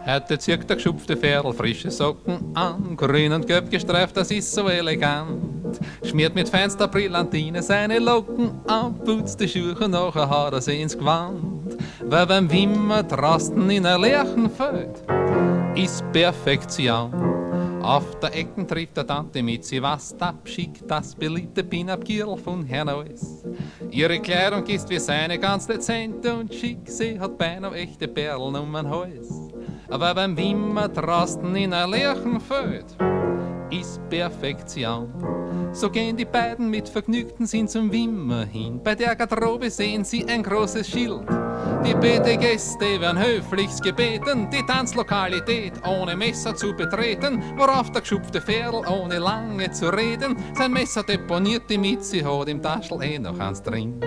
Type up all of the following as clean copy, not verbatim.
Heute zieht der geschupfte Pferdl frische Socken an, grün und gelb gestreift, das ist so elegant. Schmiert mit feinster Brillantine seine Locken an, putzt die Schuhe und nachher hat er sie ins Gewand. Weil beim Wimmer draußen in der Lerchenfeld ist Perfektion. Auf der Ecken trifft der Tante Mitzi, was da schickt das beliebte Pin-Up-Girl von Herrn Neuss. Ihre Kleidung ist wie seine ganz dezent und schick, sie hat beinahe echte Perlen um den Hals. Aber beim Wimmer draußen in der Lerchenfeld ist Perfektion. So gehen die beiden mit vergnügten Sinn zum Wimmer hin. Bei der Garderobe sehen sie ein großes Schild. Die Betegäste werden höflichst gebeten, die Tanzlokalität ohne Messer zu betreten, worauf der geschupfte Pferdl ohne lange zu reden sein Messer deponiert, die Mitzi hat im Taschel noch eins drin.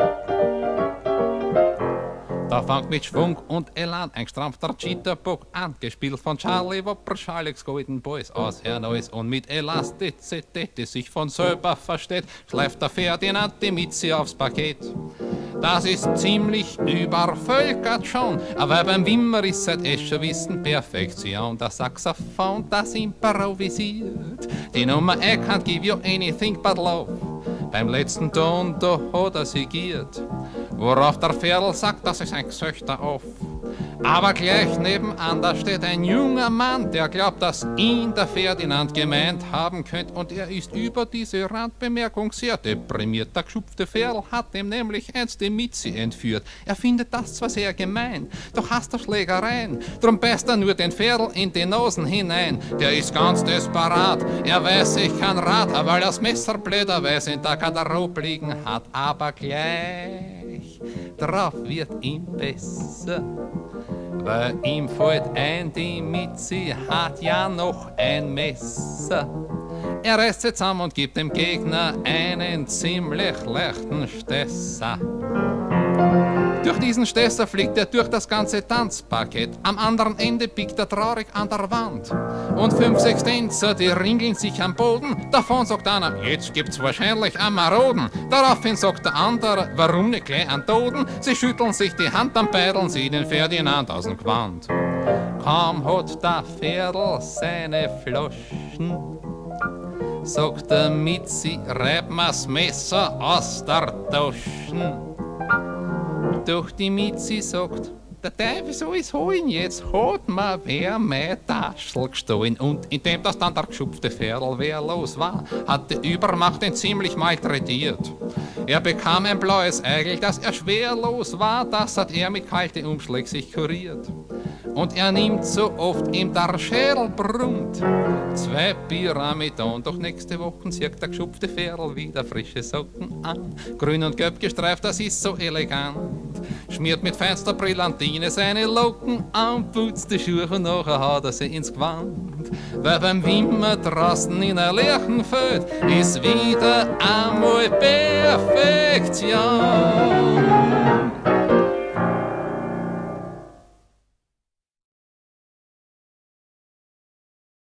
Da fängt mit Schwung und Elan ein gestrampfter Cheetah-Bock an, gespielt von Charlie Wopper, Schaleks Golden Boys aus Herrn Neuss. Und mit Elastizität, die sich von selber versteht, schleift der Ferdinand die Mitzi aufs Paket. Das ist ziemlich übervölkert schon, aber beim Wimmer ist seit Escherwissen Perfektion. Das Saxophon, das improvisiert, die Nummer I can't give you anything but love. Beim letzten Ton, da hat er sigiert, worauf der Pferdl sagt, das ist ein Gesöchter auf. Aber gleich nebenan, da steht ein junger Mann, der glaubt, dass ihn der Ferdinand gemeint haben könnte. Und er ist über diese Randbemerkung sehr deprimiert. Der geschupfte Pferdl hat ihm nämlich einst die Mitzi entführt. Er findet das zwar sehr gemein, doch hasst er Schlägereien. Drum beißt er nur den Pferdl in die Nosen hinein. Der ist ganz desperat, er weiß sich kein Rat, weil das Messer blöderweise in der Garderobe liegen hat. Aber gleich drauf wird ihm besser, weil ihm fällt ein, die Mitzi hat ja noch ein Messer. Er reißt sie zusammen und gibt dem Gegner einen ziemlich leichten Stesser. Durch diesen Stesser fliegt er durch das ganze Tanzparkett. Am anderen Ende biegt er traurig an der Wand. Und 5, 6 Tänzer, die ringeln sich am Boden. Davon sagt einer, jetzt gibt's wahrscheinlich einen Maroden. Daraufhin sagt der andere, warum nicht gleich an Toten? Sie schütteln sich die Hand, dann peideln sie den Ferdinand aus dem Gewand. Kaum hat der Pferdl seine Floschen, sagt der Mitzi, reib mir's Messer aus der Taschen. Doch die Mitzi sagt, der Teufel soll es holen, jetzt hat mir wer mein Taschel gestohlen. Und indem das dann der geschupfte Pferdl wehrlos war, hat die Übermacht ihn ziemlich malträtiert. Er bekam ein blaues Eigel, dass er schwerlos war, das hat er mit kalten Umschlag sich kuriert. Und er nimmt so oft ihm der Schädel brummt 2 Pyramidon, doch nächste Woche zieht der geschupfte Pferdl wieder frische Socken an. Grün und gelb gestreift, das ist so elegant. Schmiert mit feinster Brillantine seine Locken an, putzt die Schuhe und nachher hat er sie ins Gewand. Weil beim Wimmer draußen in der Lerchenfeld ist wieder einmal Perfektion.